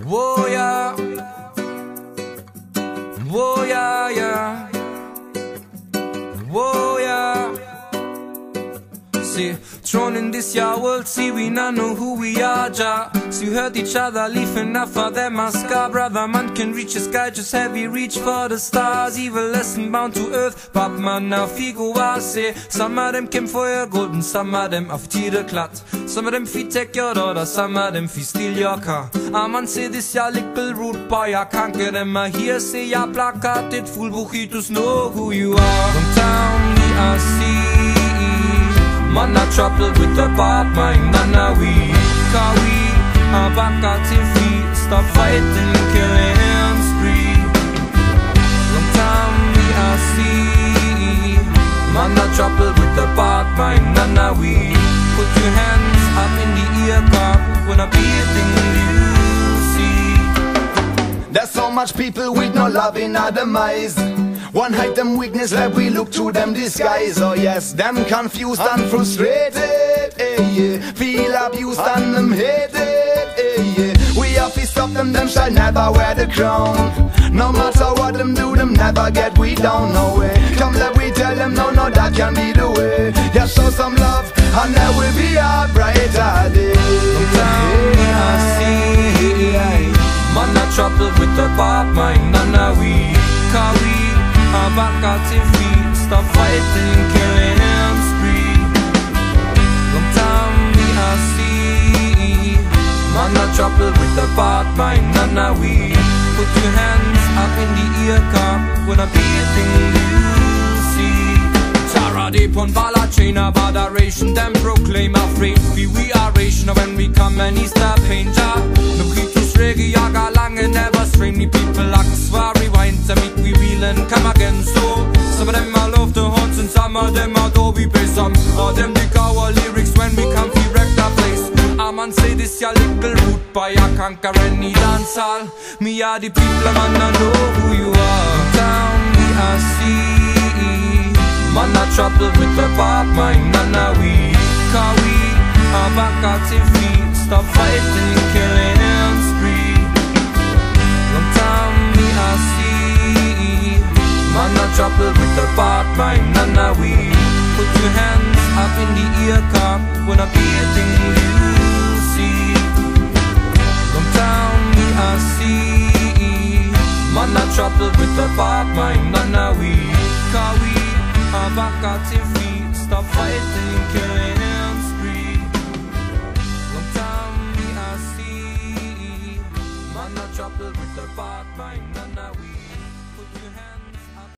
Whoa, yeah. Whoa, yeah, yeah. Whoa, yeah. See, thrown in this year world, see we not know who we are, ja. See, we hurt each other, leave enough for them, my scar. Brother, man can reach the sky, just heavy reach for the stars. Evil lesson bound to earth, but man, now Figo was say. Some of them came for your gold, and some of them auf Tiere glatt. Some of them feet take your daughter, some of them feet steal your car. A man say this ya little rude boy, I can't get them a here, say ya plakated, full buchitos know who you are. From town, me I see. Man not troubled with the bad mind, none we. Cause we are back at TV. Stop fighting, killing spree. Long time we are see. Man not troubled with the bad mind, none we. Put your hands up in the ear cup when I be a thing you see. There's so much people with no love in our demise. One hide them weakness like we look through them disguise. Oh yes, them confused and frustrated, yeah. Feel abused and them hated, yeah. We have to stop them, them shall never wear the crown. No matter what them do, them never get we down, no way. Come let we tell them, no, no, that can be the way. Yeah, show some love, and there will be a brighter day. I see. Man not troubled with the bad mind, none we. Cause we are back at TV. Stop fighting, killing spree. Long time we are see. Man not troubled with the bad mind, none we. Put your hands up in the ear cup when I be a thing you see. Tara deep on Bala chain of adoration, them proclaim our faith. We are ration when we come and he's the painter. No kitus reggae, yaga lange, never strain. The people like swar rewind to make we wheel and come again. So some of them I love the horns and some of them I do we pay some. All them dig our lyrics when we come we wreck the place. A man say this ya little root boy, I conquer any dance hall. Me are the people, man, I know who you are. Down we are see. Man not troubled with the bad mind, none we. Cause we are back at TV. Stop fighting, killing spree. Long time we are see. Man not troubled with the bad mind, none we. Put your hands up in the ear cup when I be a thing you see. Long time we are see. Man not troubled with the bad mind, none we. Cause we are back at TV. Stop fighting, killing spree. Long time we are see. Man not troubled with the bad mind, none